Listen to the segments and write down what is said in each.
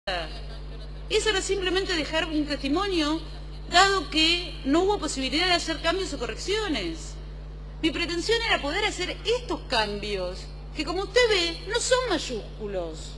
Eso era simplemente dejar un testimonio, dado que no hubo posibilidad de hacer cambios o correcciones. Mi pretensión era poder hacer estos cambios, que como usted ve, no son mayúsculos.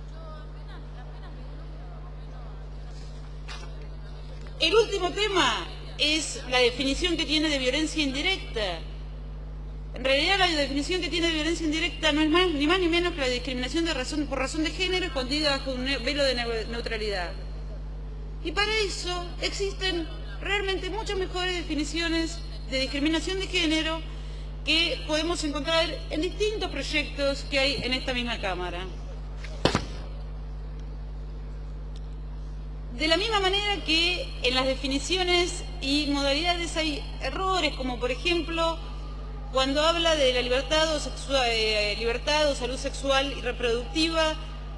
El último tema es la definición que tiene de violencia indirecta. En realidad la definición que tiene de violencia indirecta no es ni más ni menos que la discriminación por razón de género escondida bajo un velo de neutralidad. Y para eso existen realmente muchas mejores definiciones de discriminación de género que podemos encontrar en distintos proyectos que hay en esta misma Cámara. De la misma manera que en las definiciones y modalidades hay errores, como por ejemplo cuando habla de la libertad o salud sexual y reproductiva,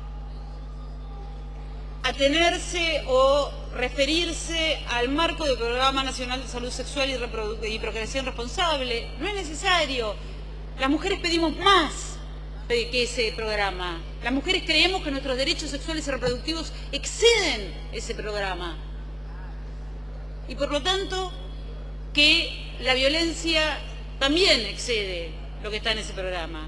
atenerse o referirse al marco del Programa Nacional de Salud Sexual y Procreación Responsable. No es necesario. Las mujeres pedimos más que ese programa. Las mujeres creemos que nuestros derechos sexuales y reproductivos exceden ese programa. Y por lo tanto, que la violencia también excede lo que está en ese programa.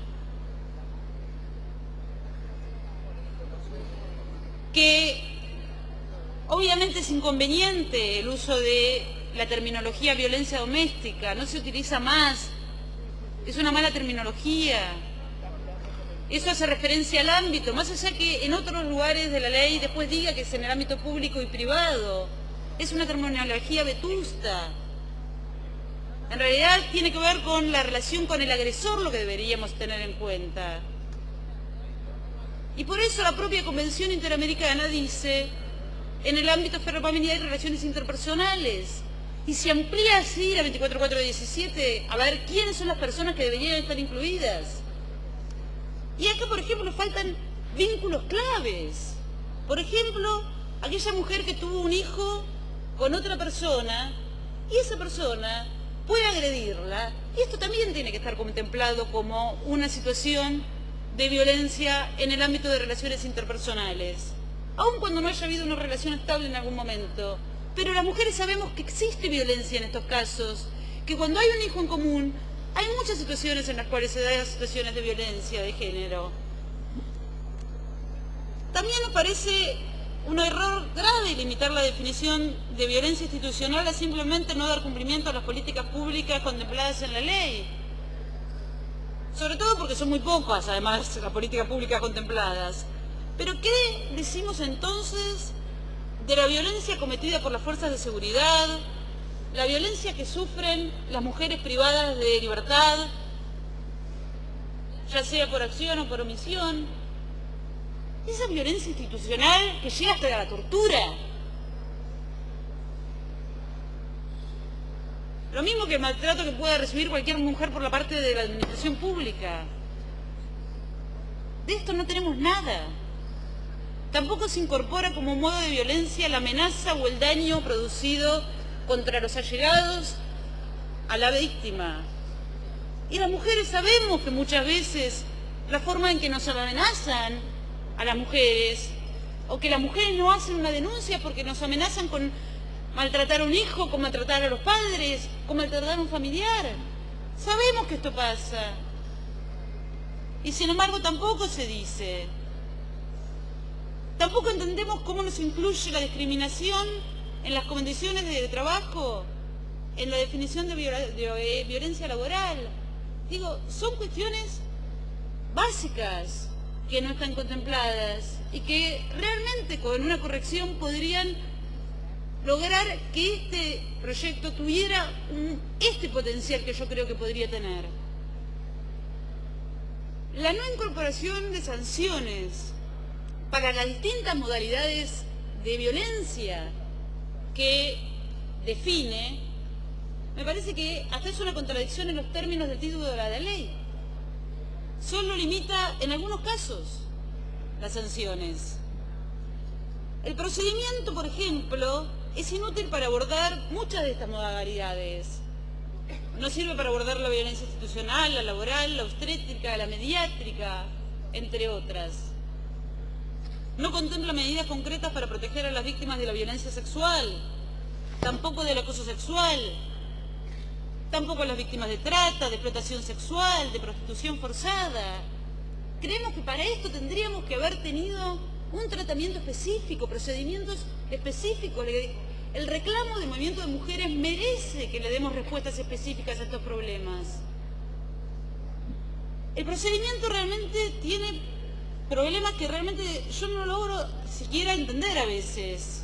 Que obviamente es inconveniente el uso de la terminología violencia doméstica, no se utiliza más, es una mala terminología. Eso hace referencia al ámbito, más allá que en otros lugares de la ley después diga que es en el ámbito público y privado. Es una terminología vetusta. En realidad tiene que ver con la relación con el agresor lo que deberíamos tener en cuenta. Y por eso la propia Convención Interamericana dice, en el ámbito familiar y relaciones interpersonales, y se amplía así la 24417 a ver quiénes son las personas que deberían estar incluidas. Y acá, por ejemplo, faltan vínculos claves. Por ejemplo, aquella mujer que tuvo un hijo con otra persona, y esa persona puede agredirla, y esto también tiene que estar contemplado como una situación de violencia en el ámbito de relaciones interpersonales, aun cuando no haya habido una relación estable en algún momento. Pero las mujeres sabemos que existe violencia en estos casos, que cuando hay un hijo en común, hay muchas situaciones en las cuales se dan situaciones de violencia de género. También nos parece un error grave limitar la definición de violencia institucional a simplemente no dar cumplimiento a las políticas públicas contempladas en la ley. Sobre todo porque son muy pocas, además, las políticas públicas contempladas. Pero ¿qué decimos entonces de la violencia cometida por las fuerzas de seguridad, la violencia que sufren las mujeres privadas de libertad, ya sea por acción o por omisión? Esa violencia institucional que llega hasta la tortura. Lo mismo que el maltrato que pueda recibir cualquier mujer por la parte de la administración pública. De esto no tenemos nada. Tampoco se incorpora como modo de violencia la amenaza o el daño producido contra los allegados a la víctima. Y las mujeres sabemos que muchas veces la forma en que nos amenazan a las mujeres, o que las mujeres no hacen una denuncia porque nos amenazan con maltratar a un hijo, con maltratar a los padres, con maltratar a un familiar. Sabemos que esto pasa. Y sin embargo tampoco se dice. Tampoco entendemos cómo nos incluye la discriminación en las condiciones de trabajo, en la definición de violencia laboral. Digo, son cuestiones básicas que no están contempladas y que realmente con una corrección podrían lograr que este proyecto tuviera este potencial que yo creo que podría tener. La no incorporación de sanciones para las distintas modalidades de violencia que define, me parece que hasta es una contradicción en los términos del título de la ley. Solo limita en algunos casos las sanciones. El procedimiento, por ejemplo, es inútil para abordar muchas de estas modalidades. No sirve para abordar la violencia institucional, la laboral, la obstétrica, la mediátrica, entre otras. No contempla medidas concretas para proteger a las víctimas de la violencia sexual, tampoco del acoso sexual, tampoco a las víctimas de trata, de explotación sexual, de prostitución forzada. Creemos que para esto tendríamos que haber tenido un tratamiento específico, procedimientos específicos. El reclamo del movimiento de mujeres merece que le demos respuestas específicas a estos problemas. El procedimiento realmente tiene problemas que realmente yo no logro siquiera entender a veces.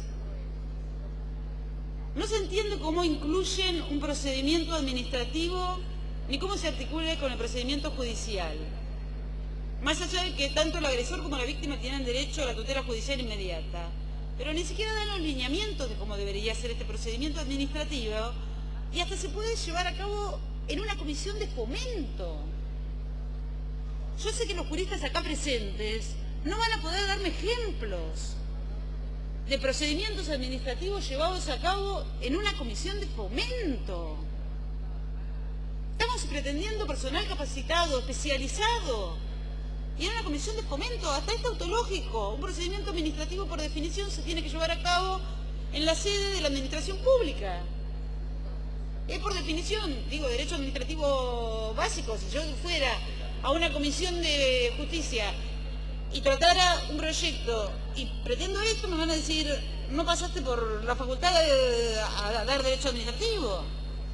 No se entiende cómo incluyen un procedimiento administrativo ni cómo se articula con el procedimiento judicial. Más allá de que tanto el agresor como la víctima tienen derecho a la tutela judicial inmediata. Pero ni siquiera dan los lineamientos de cómo debería ser este procedimiento administrativo y hasta se puede llevar a cabo en una comisión de fomento. Yo sé que los juristas acá presentes no van a poder darme ejemplos de procedimientos administrativos llevados a cabo en una comisión de fomento. Estamos pretendiendo personal capacitado, especializado, y en una comisión de fomento, hasta es tautológico. Un procedimiento administrativo por definición se tiene que llevar a cabo en la sede de la administración pública. Es por definición, digo, derecho administrativo básico. Si yo fuera a una comisión de justicia y tratara un proyecto y pretendo esto, me van a decir, no pasaste por la facultad a dar derecho administrativo.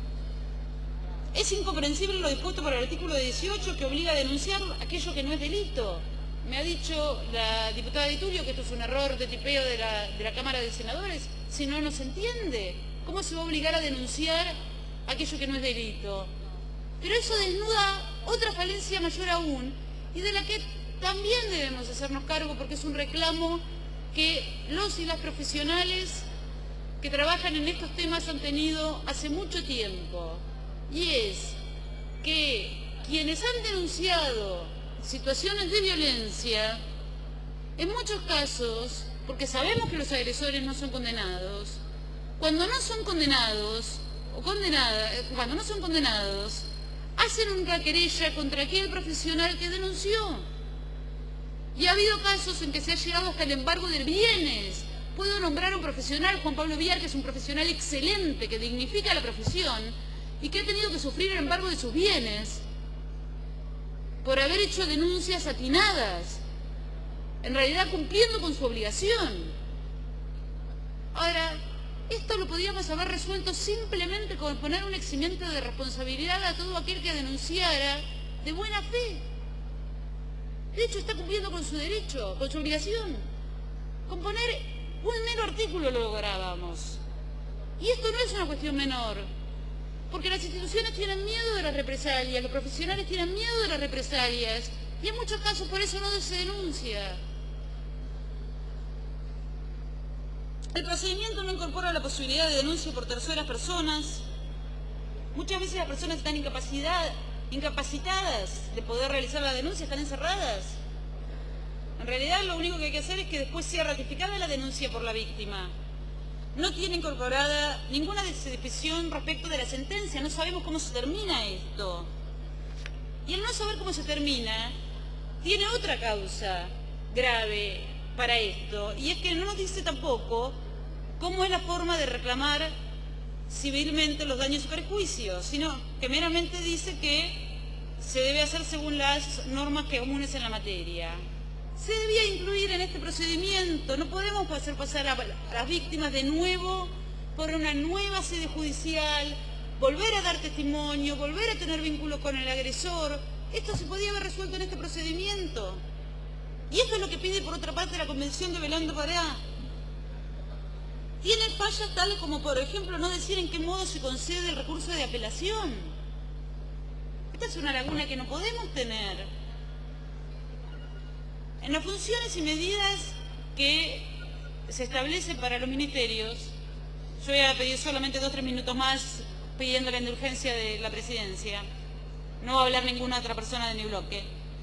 Es incomprensible lo dispuesto por el artículo 18 que obliga a denunciar aquello que no es delito. Me ha dicho la diputada de Tulio que esto es un error de tipeo de la Cámara de Senadores. Si no, no se entiende. ¿Cómo se va a obligar a denunciar aquello que no es delito? Pero eso desnuda otra falencia mayor aún y de la que también debemos hacernos cargo porque es un reclamo que los y las profesionales que trabajan en estos temas han tenido hace mucho tiempo. Y es que quienes han denunciado situaciones de violencia, en muchos casos, porque sabemos que los agresores no son condenados, cuando no son condenados, cuando no son condenados, hacen una querella contra aquel profesional que denunció. Y ha habido casos en que se ha llegado hasta el embargo de bienes. Puedo nombrar a un profesional, Juan Pablo Villar, que es un profesional excelente, que dignifica la profesión, y que ha tenido que sufrir el embargo de sus bienes por haber hecho denuncias atinadas, en realidad cumpliendo con su obligación. Ahora, esto lo podíamos haber resuelto simplemente con poner un eximiente de responsabilidad a todo aquel que denunciara de buena fe. De hecho, está cumpliendo con su derecho, con su obligación. Con poner un mero artículo lo lográbamos. Y esto no es una cuestión menor. Porque las instituciones tienen miedo de las represalias, los profesionales tienen miedo de las represalias, y en muchos casos por eso no se denuncia. El procedimiento no incorpora la posibilidad de denuncia por terceras personas. Muchas veces las personas están incapacitadas de poder realizar la denuncia, están encerradas. En realidad lo único que hay que hacer es que después sea ratificada la denuncia por la víctima. No tiene incorporada ninguna decisión respecto de la sentencia, no sabemos cómo se termina esto. Y el no saber cómo se termina tiene otra causa grave para esto, y es que no nos dice tampoco cómo es la forma de reclamar civilmente los daños y perjuicios, sino que meramente dice que se debe hacer según las normas comunes en la materia. Se debía incluir en este procedimiento, no podemos hacer pasar a las víctimas de nuevo por una nueva sede judicial, volver a dar testimonio, volver a tener vínculo con el agresor. Esto se podía haber resuelto en este procedimiento. Y esto es lo que pide por otra parte la Convención de Belém do Pará. Tiene fallas tales como, por ejemplo, no decir en qué modo se concede el recurso de apelación. Esta es una laguna que no podemos tener. En las funciones y medidas que se establecen para los ministerios, yo voy a pedir solamente 2 o 3 minutos más pidiendo la indulgencia de la presidencia. No va a hablar ninguna otra persona de mi bloque.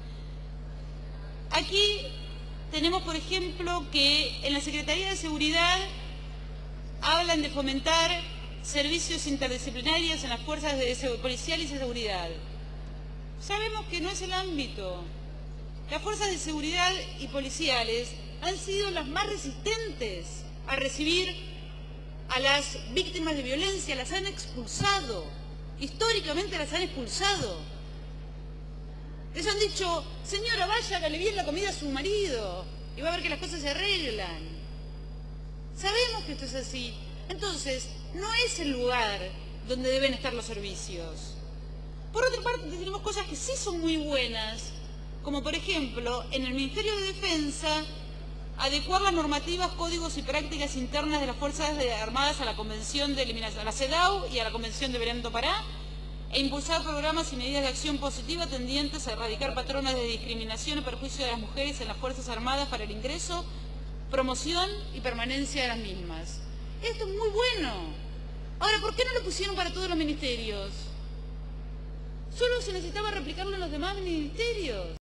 Aquí tenemos, por ejemplo, que en la Secretaría de Seguridad hablan de fomentar servicios interdisciplinarios en las fuerzas policiales y de seguridad. Sabemos que no es el ámbito. Las fuerzas de seguridad y policiales han sido las más resistentes a recibir a las víctimas de violencia, las han expulsado, históricamente las han expulsado. Les han dicho, señora, vaya, hágale bien la comida a su marido y va a ver que las cosas se arreglan. Sabemos que esto es así. Entonces, no es el lugar donde deben estar los servicios. Por otra parte, tenemos cosas que sí son muy buenas, como por ejemplo, en el Ministerio de Defensa, adecuar las normativas, códigos y prácticas internas de las Fuerzas Armadas a la Convención de Eliminación, a la CEDAW y a la Convención de Belém do Pará, e impulsar programas y medidas de acción positiva tendientes a erradicar patrones de discriminación y perjuicio de las mujeres en las Fuerzas Armadas para el ingreso, promoción y permanencia de las mismas. Esto es muy bueno. Ahora, ¿por qué no lo pusieron para todos los ministerios? Solo se necesitaba replicarlo en los demás ministerios.